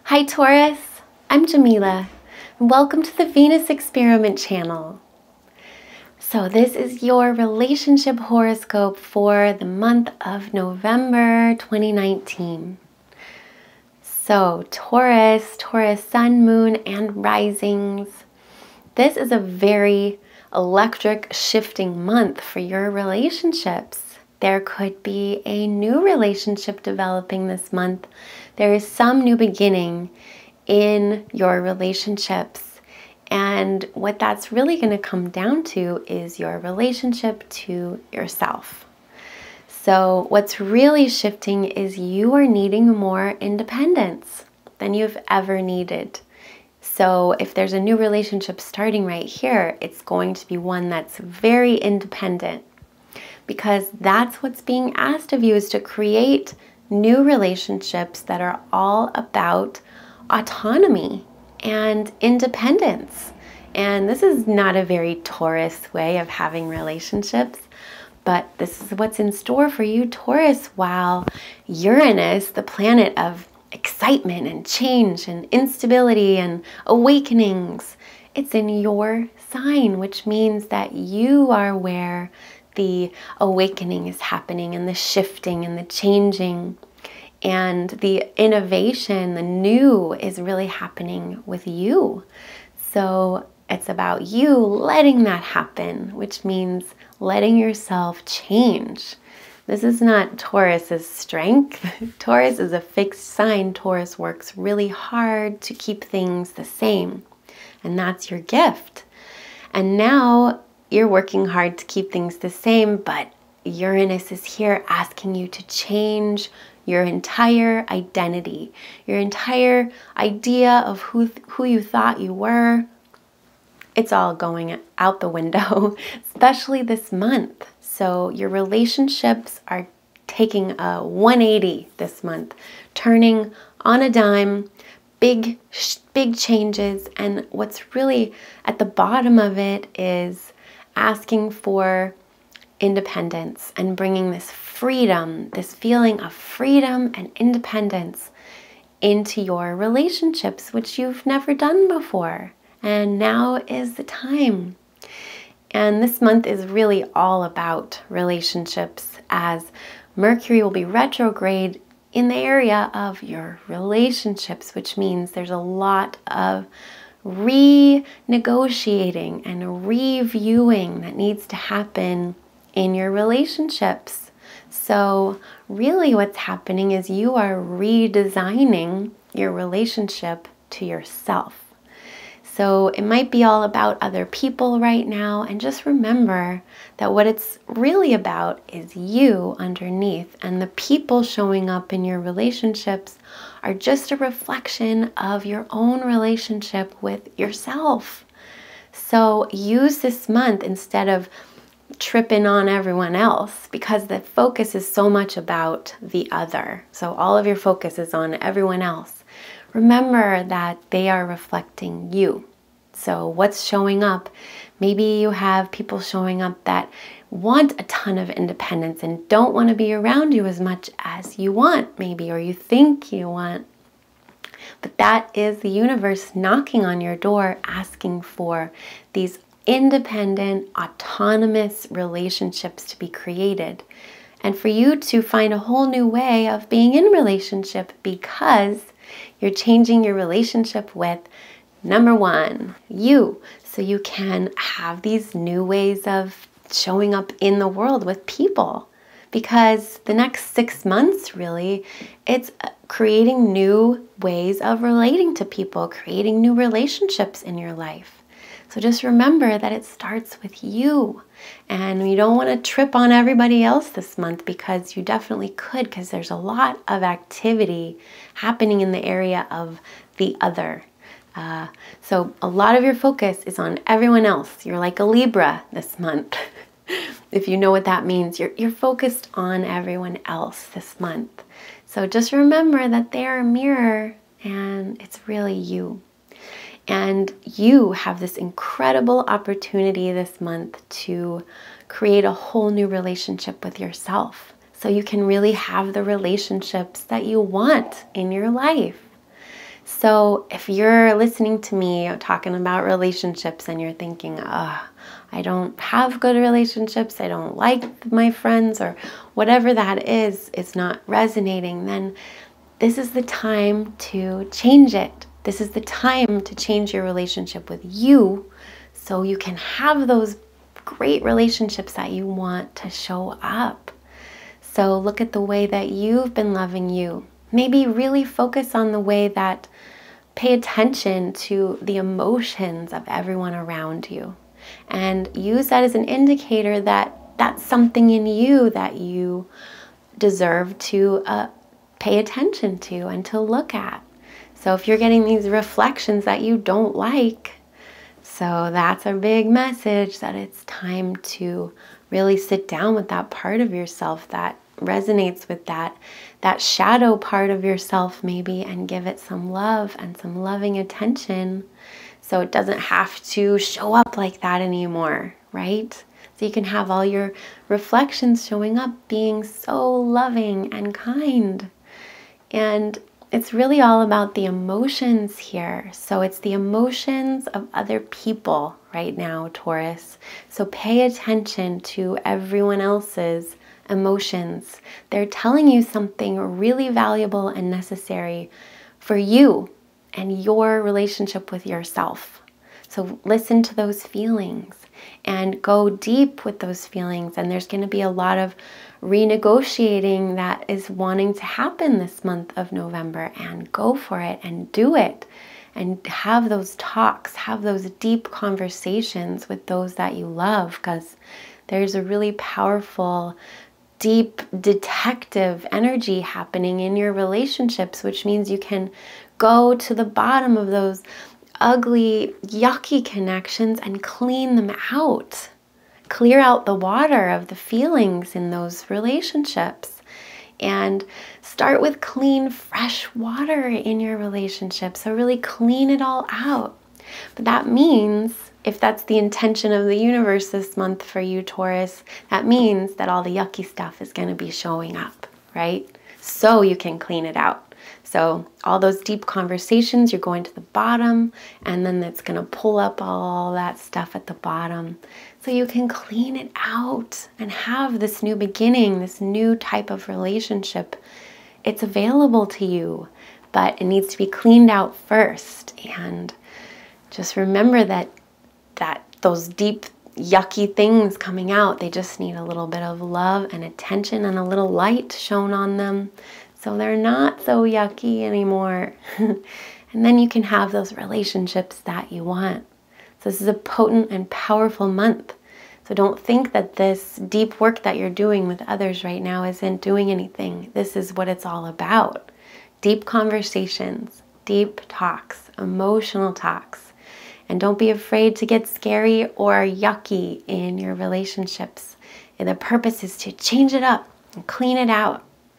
Hi Taurus, I'm Jamila, and welcome to the Venus Experiment channel. So this is your relationship horoscope for the month of November 2019. So Taurus, Sun, Moon, and risings. This is a very electric shifting month for your relationships. There could be a new relationship developing this month. There is some new beginning in your relationships. And what that's really going to come down to is your relationship to yourself. So what's really shifting is you are needing more independence than you've ever needed. So if there's a new relationship starting right here, it's going to be one that's very independent, because that's what's being asked of you, is to create new relationships that are all about autonomy and independence. And this is not a very Taurus way of having relationships, but this is what's in store for you, Taurus, while Uranus, the planet of excitement and change and instability and awakenings, it's in your sign, which means that you are where the awakening is happening, and the shifting and the changing and the innovation, the new, is really happening with you. So it's about you letting that happen, which means letting yourself change. This is not Taurus's strength. Taurus is a fixed sign. Taurus works really hard to keep things the same, and that's your gift. And now you're working hard to keep things the same, but Uranus is here asking you to change your entire identity, your entire idea of who you thought you were. It's all going out the window, especially this month. So your relationships are taking a 180 this month, turning on a dime, big changes. And what's really at the bottom of it is asking for independence and bringing this freedom, this feeling of freedom and independence into your relationships, which you've never done before. And now is the time. And this month is really all about relationships, as Mercury will be retrograde in the area of your relationships, which means there's a lot of renegotiating and reviewing that needs to happen in your relationships. So really what's happening is you are redesigning your relationship to yourself. So it might be all about other people right now, and just remember that what it's really about is you underneath, and the people showing up in your relationships are just a reflection of your own relationship with yourself. So use this month instead of tripping on everyone else, because the focus is so much about the other. So all of your focus is on everyone else. Remember that they are reflecting you. So what's showing up? Maybe you have people showing up that want a ton of independence and don't want to be around you as much as you want, maybe, or you think you want. But that is the universe knocking on your door, asking for these independent, autonomous relationships to be created. And for you to find a whole new way of being in relationship, because you're changing your relationship with, number one, you. So you can have these new ways of showing up in the world with people. Because the next 6 months, really, it's creating new ways of relating to people, creating new relationships in your life. So just remember that it starts with you. And you don't want to trip on everybody else this month, because you definitely could, because there's a lot of activity happening in the area of the other. So a lot of your focus is on everyone else. You're like a Libra this month. If you know what that means, you're focused on everyone else this month. So just remember that they're a mirror, and it's really you. And you have this incredible opportunity this month to create a whole new relationship with yourself, so you can really have the relationships that you want in your life. So if you're listening to me talking about relationships and you're thinking, I don't have good relationships, I don't like my friends, or whatever that is, it's not resonating, then this is the time to change it. This is the time to change your relationship with you so you can have those great relationships that you want to show up. So look at the way that you've been loving you. Maybe really focus on the way that pay attention to the emotions of everyone around you and use that as an indicator that that's something in you that you deserve to pay attention to and to look at. So if you're getting these reflections that you don't like, so that's a big message that it's time to really sit down with that part of yourself that resonates with that shadow part of yourself maybe, and give it some love and some loving attention so it doesn't have to show up like that anymore, right? So you can have all your reflections showing up being so loving and kind. And it's really all about the emotions here. So it's the emotions of other people right now, Taurus. So pay attention to everyone else's emotions. They're telling you something really valuable and necessary for you and your relationship with yourself. So listen to those feelings and go deep with those feelings. And there's going to be a lot of renegotiating that is wanting to happen this month of November, and go for it and do it and have those talks, have those deep conversations with those that you love, because there's a really powerful, deep detective energy happening in your relationships, which means you can go to the bottom of those ugly, yucky connections and clean them out. Clear out the water of the feelings in those relationships and start with clean, fresh water in your relationship. So really clean it all out. But that means, if that's the intention of the universe this month for you, Taurus, that means that all the yucky stuff is going to be showing up, right? So you can clean it out. So all those deep conversations, you're going to the bottom, and then it's going to pull up all that stuff at the bottom. So you can clean it out and have this new beginning, this new type of relationship. It's available to you, but it needs to be cleaned out first. And just remember that those deep, yucky things coming out, they just need a little bit of love and attention and a little light shown on them, so they're not so yucky anymore. And then you can have those relationships that you want. So this is a potent and powerful month. So don't think that this deep work that you're doing with others right now isn't doing anything. This is what it's all about. Deep conversations, deep talks, emotional talks. And don't be afraid to get scary or yucky in your relationships. And the purpose is to change it up and clean it out.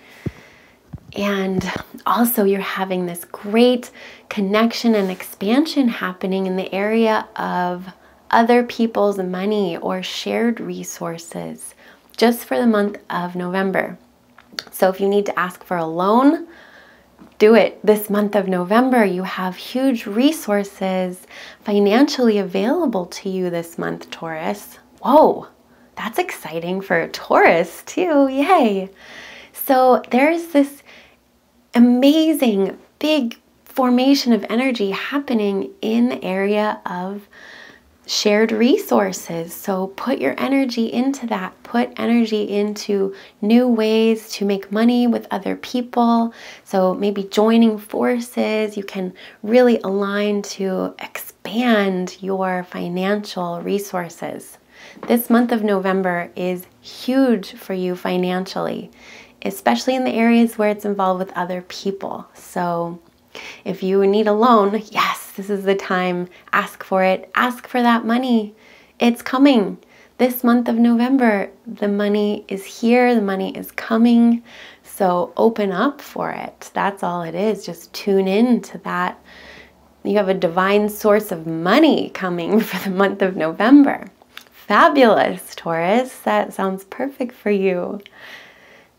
And also you're having this great connection and expansion happening in the area of other people's money or shared resources just for the month of November. So if you need to ask for a loan, do it this month of November. You have huge resources financially available to you this month, Taurus. Whoa, that's exciting for Taurus too. Yay. So there's this amazing big formation of energy happening in the area of shared resources. So put your energy into that. Put energy into new ways to make money with other people. So maybe joining forces, you can really align to expand your financial resources. This month of November is huge for you financially, especially in the areas where it's involved with other people. So if you need a loan, yes, this is the time. Ask for it. Ask for that money. It's coming. This month of November, the money is here. The money is coming. So open up for it. That's all it is. Just tune in to that. You have a divine source of money coming for the month of November. Fabulous, Taurus. That sounds perfect for you.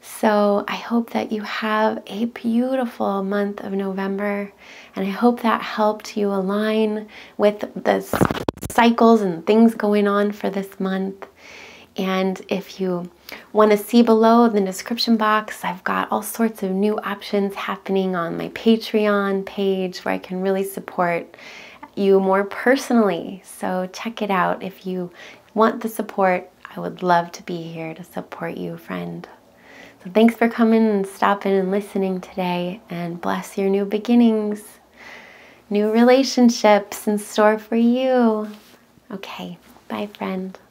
So I hope that you have a beautiful month of November, and I hope that helped you align with the cycles and things going on for this month. And if you want to see below in the description box, I've got all sorts of new options happening on my Patreon page where I can really support you more personally. So check it out. If you want the support, I would love to be here to support you, friend. So thanks for coming and stopping and listening today, and bless your new beginnings, new relationships in store for you. Okay, bye, friend.